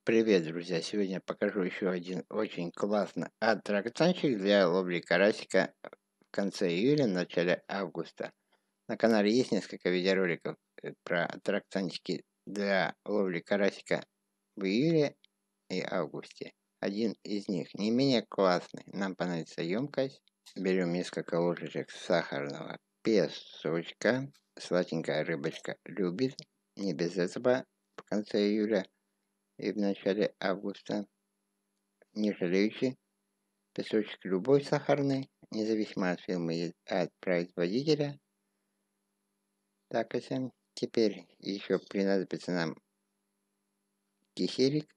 Привет, друзья! Сегодня я покажу еще один очень классный аттракциончик для ловли карасика в конце июля, начале августа. На канале есть несколько видеороликов про аттракциончики для ловли карасика в июле и августе. Один из них не менее классный. Нам понадобится емкость. Берем несколько ложечек сахарного песочка. Сладенькая рыбочка любит. Не без этого в конце июля и в начале августа. Не жалеющий. Песочек любой сахарный, независимо от фирмы и от производителя. Так, теперь еще понадобится нам киселик.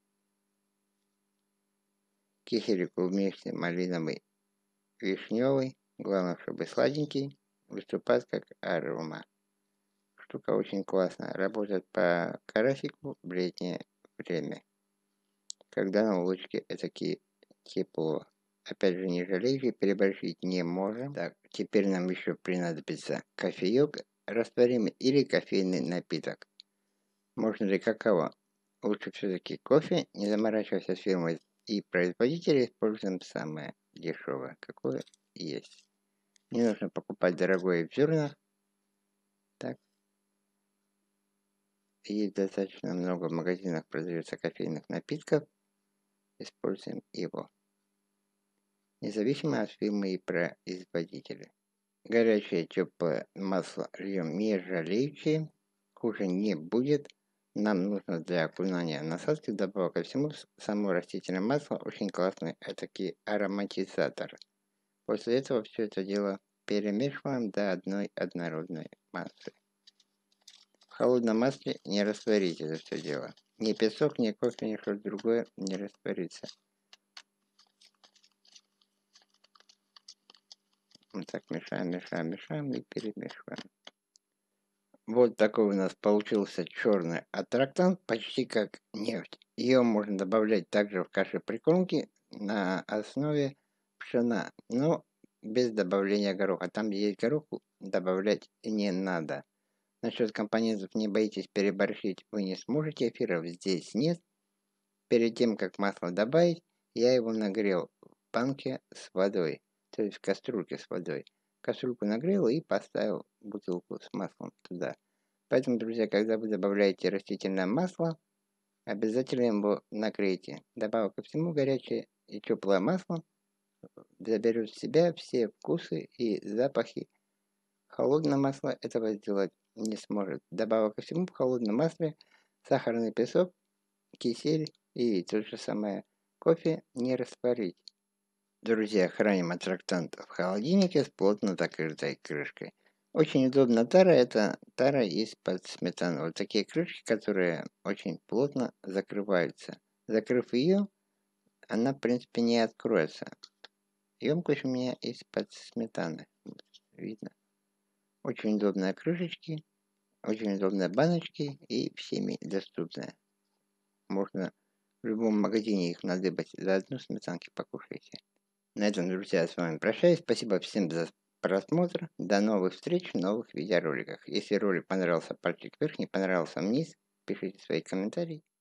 Киселик вместе малиновый, вишневый. Главное, чтобы сладенький. Выступает как арома. Штука очень классная. Работает по карасику в летнее время, когда на улочке такие тепло. Опять же, не жалейте, переборщить не можем. Так, теперь нам еще понадобится кофеек растворимый или кофейный напиток. Можно ли какао? Лучше все-таки кофе, не заморачиваясь с фирмой и производителей, используем самое дешевое, какое есть. Не нужно покупать дорогое в зернах. Так. Есть достаточно много в магазинах продается кофейных напитков. Используем его, независимо от фирмы и производителя. Горячее теплое масло льем нержавеющее, хуже не будет. Нам нужно для окунания насадки добавок ко всему само растительное масло, очень классный этакий ароматизатор. После этого все это дело перемешиваем до одной однородной массы. В холодном масле не растворите это все дело. Ни песок, ни кофе, ни что-то другое не растворится. Вот так мешаем, мешаем, мешаем и перемешиваем. Вот такой у нас получился черный аттракцион, почти как нефть. Ее можно добавлять также в каши прикормки на основе пшена, но без добавления гороха. Там, где есть горох, добавлять не надо. Насчет компонентов не боитесь переборщить, вы не сможете, эфиров здесь нет. Перед тем, как масло добавить, я его нагрел в банке с водой, то есть в кастрюльке с водой. Кастрюльку нагрел и поставил бутылку с маслом туда. Поэтому, друзья, когда вы добавляете растительное масло, обязательно его накройте. Добавок ко всему, горячее и теплое масло заберет в себя все вкусы и запахи. Холодное масло этого сделать не сможет. Добавок ко всему, в холодном масле сахарный песок, кисель и то же самое кофе не растворить. Друзья, храним аттракционт в холодильнике с плотно закрытой крышкой. Очень удобно тара, это тара из-под сметаны. Вот такие крышки, которые очень плотно закрываются. Закрыв ее, она в принципе не откроется. Емкость у меня из-под сметаны. Видно. Очень удобные крышечки, очень удобные баночки и всеми доступные. Можно в любом магазине их надыбать. За одну сметанки покушайте. На этом, друзья, я с вами прощаюсь. Спасибо всем за просмотр. До новых встреч в новых видеороликах. Если ролик понравился, пальчик вверх, не понравился вниз, пишите свои комментарии.